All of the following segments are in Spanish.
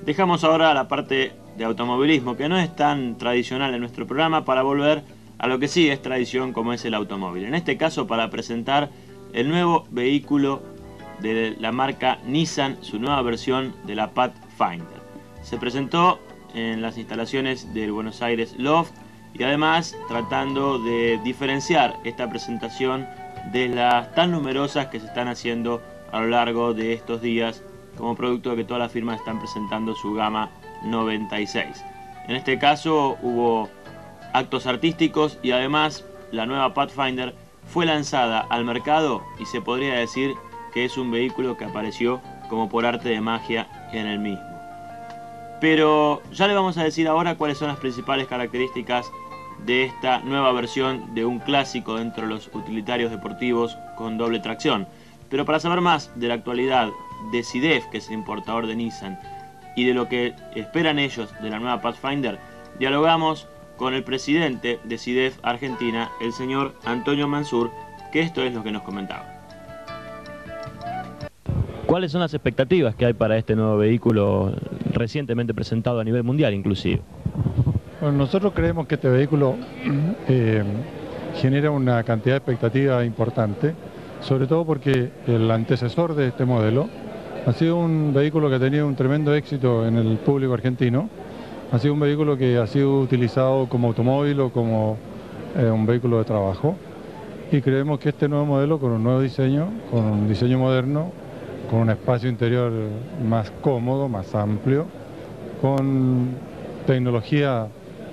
Dejamos ahora la parte de automovilismo, que no es tan tradicional en nuestro programa, para volver a lo que sí es tradición, como es el automóvil. En este caso, para presentar el nuevo vehículo de la marca Nissan, su nueva versión de la Pathfinder. Se presentó en las instalaciones del Buenos Aires Loft y además tratando de diferenciar esta presentación de las tan numerosas que se están haciendo a lo largo de estos días, como producto de que todas las firmas están presentando su gama 96. En este caso hubo actos artísticos y además la nueva Pathfinder fue lanzada al mercado y se podría decir que es un vehículo que apareció como por arte de magia en el mismo. Pero ya le vamos a decir ahora cuáles son las principales características de esta nueva versión de un clásico dentro de los utilitarios deportivos con doble tracción. Pero para saber más de la actualidad de SIDEF, que es el importador de Nissan, y de lo que esperan ellos de la nueva Pathfinder, dialogamos con el presidente de SIDEF Argentina, el señor Antonio Mansur, que esto es lo que nos comentaba. ¿Cuáles son las expectativas que hay para este nuevo vehículo recientemente presentado a nivel mundial inclusive? Bueno, nosotros creemos que este vehículo genera una cantidad de expectativa importante, sobre todo porque el antecesor de este modelo ha sido un vehículo que ha tenido un tremendo éxito en el público argentino. Ha sido un vehículo que ha sido utilizado como automóvil o como un vehículo de trabajo. Y creemos que este nuevo modelo, con un nuevo diseño, con un diseño moderno, con un espacio interior más cómodo, más amplio, con tecnología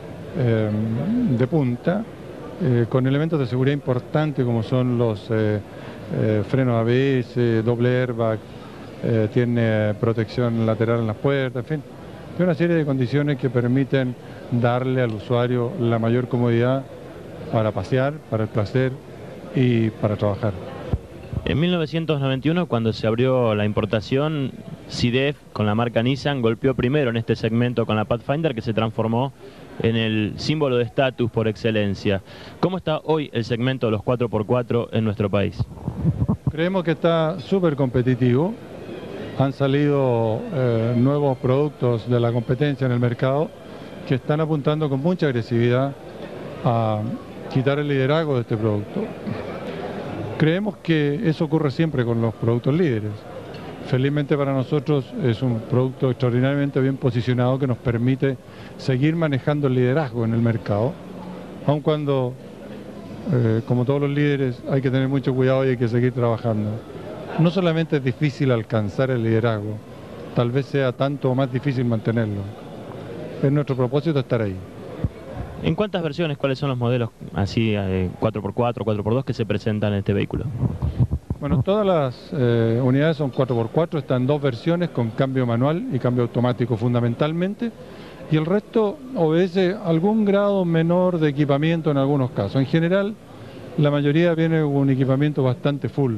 de punta, con elementos de seguridad importantes como son los frenos ABS, doble airbag, tiene protección lateral en las puertas, en fin, hay una serie de condiciones que permiten darle al usuario la mayor comodidad para pasear, para el placer y para trabajar. En 1991, cuando se abrió la importación, SIDEF con la marca Nissan golpeó primero en este segmento con la Pathfinder, que se transformó en el símbolo de estatus por excelencia. ¿Cómo está hoy el segmento de los 4x4 en nuestro país? Creemos que está súper competitivo. Han salido nuevos productos de la competencia en el mercado que están apuntando con mucha agresividad a quitar el liderazgo de este producto. Creemos que eso ocurre siempre con los productos líderes. Felizmente para nosotros es un producto extraordinariamente bien posicionado que nos permite seguir manejando el liderazgo en el mercado, aun cuando, como todos los líderes, hay que tener mucho cuidado y hay que seguir trabajando. No solamente es difícil alcanzar el liderazgo, tal vez sea tanto o más difícil mantenerlo. Es nuestro propósito estar ahí. ¿En cuántas versiones, cuáles son los modelos así 4x4, 4x2 que se presentan en este vehículo? Bueno, todas las unidades son 4x4, están en dos versiones con cambio manual y cambio automático fundamentalmente, y el resto obedece algún grado menor de equipamiento en algunos casos. En general, la mayoría viene con un equipamiento bastante full.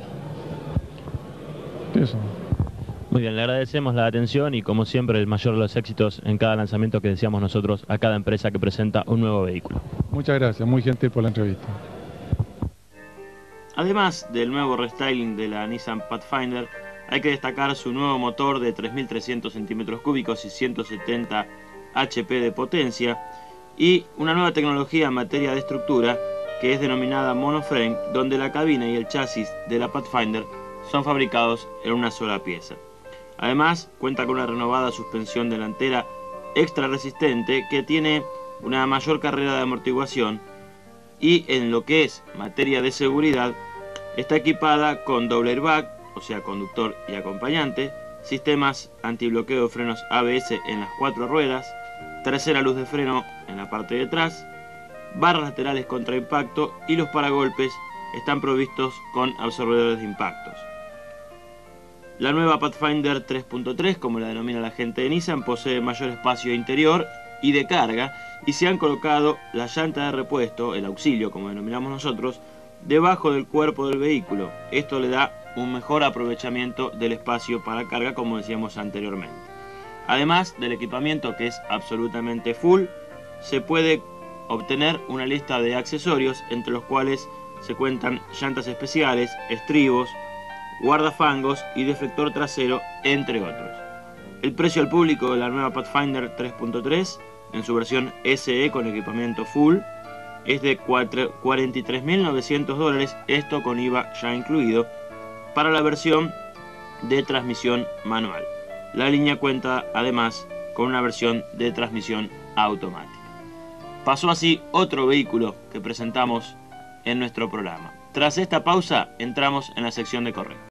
Eso. Muy bien, le agradecemos la atención y como siempre el mayor de los éxitos en cada lanzamiento que deseamos nosotros a cada empresa que presenta un nuevo vehículo. Muchas gracias, muy gentil por la entrevista. Además del nuevo restyling de la Nissan Pathfinder, hay que destacar su nuevo motor de 3.300 centímetros cúbicos y 170 HP de potencia y una nueva tecnología en materia de estructura que es denominada monoframe, donde la cabina y el chasis de la Pathfinder son fabricados en una sola pieza. Además, cuenta con una renovada suspensión delantera extra resistente que tiene una mayor carrera de amortiguación y en lo que es materia de seguridad está equipada con doble airbag, o sea conductor y acompañante, sistemas antibloqueo de frenos ABS en las 4 ruedas, trasera luz de freno en la parte de atrás, barras laterales contra impacto y los paragolpes están provistos con absorbedores de impactos. La nueva Pathfinder 3.3, como la denomina la gente de Nissan, posee mayor espacio interior y de carga y se han colocado la llanta de repuesto, el auxilio como denominamos nosotros, debajo del cuerpo del vehículo. Esto le da un mejor aprovechamiento del espacio para carga, como decíamos anteriormente. Además del equipamiento que es absolutamente full, se puede obtener una lista de accesorios entre los cuales se cuentan llantas especiales, estribos, guardafangos y deflector trasero, entre otros. El precio al público de la nueva Pathfinder 3.3 en su versión SE con equipamiento full es de $43.900, esto con IVA ya incluido, para la versión de transmisión manual. La línea cuenta además con una versión de transmisión automática. Pasó así otro vehículo que presentamos en nuestro programa. Tras esta pausa entramos en la sección de correo.